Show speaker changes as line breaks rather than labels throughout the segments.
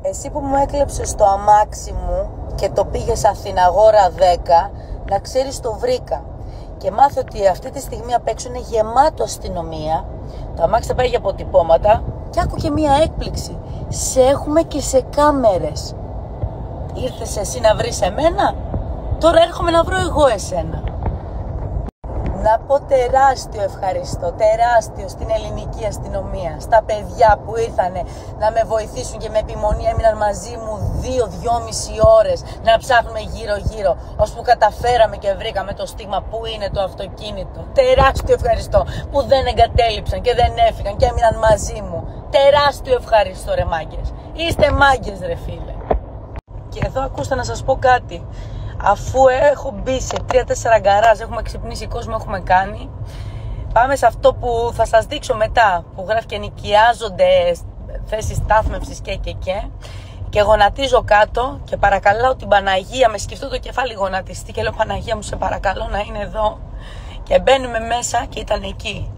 Εσύ που μου έκλεψες το αμάξι μου και το πήγες Αθηναγόρα 10, να ξέρεις το βρήκα. Και μάθε ότι αυτή τη στιγμή απ' έξω είναι γεμάτο αστυνομία. Το αμάξι θα πάει για αποτυπώματα. Και άκου και μία έκπληξη. Σε έχουμε και σε κάμερες. Ήρθες εσύ να βρεις εμένα, τώρα έρχομαι να βρω εγώ εσένα. Να πω τεράστιο ευχαριστώ, τεράστιο στην ελληνική αστυνομία, στα παιδιά που ήρθανε να με βοηθήσουν και με επιμονή έμειναν μαζί μου 2-2,5 ώρες να ψάχνουμε γύρω-γύρω, ώσπου καταφέραμε και βρήκαμε το στίγμα που είναι το αυτοκίνητο. Τεράστιο ευχαριστώ που δεν εγκατέλειψαν και δεν έφυγαν και έμειναν μαζί μου. Τεράστιο ευχαριστώ ρε μάγκες. Είστε μάγκες ρε φίλε. Και εδώ ακούστε να σας πω κάτι. Αφού έχω μπει σε 3-4 γκαράζ, έχουμε ξυπνήσει κόσμο, έχουμε κάνει. Πάμε σε αυτό που θα σας δείξω μετά, που γράφει και νοικιάζονται θέσεις στάθμευσης και γονατίζω κάτω και παρακαλάω την Παναγία, με σκεφτώ το κεφάλι γονατιστή και λέω Παναγία μου σε παρακαλώ να είναι εδώ. Και μπαίνουμε μέσα και ήταν εκεί.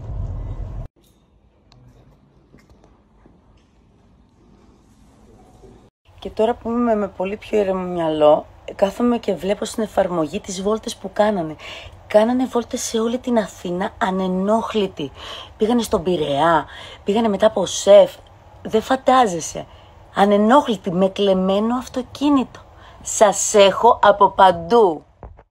Και τώρα που είμαι με πολύ πιο ήρεμο μυαλό, κάθομαι και βλέπω στην εφαρμογή τις βόλτες που κάνανε. Κάνανε βόλτες σε όλη την Αθήνα ανενόχλητοι. Πήγανε στον Πειραιά, πήγανε μετά από ΣΕΦ. Δεν φαντάζεσαι. Ανενόχλητοι με κλεμμένο αυτοκίνητο. Σας έχω από παντού.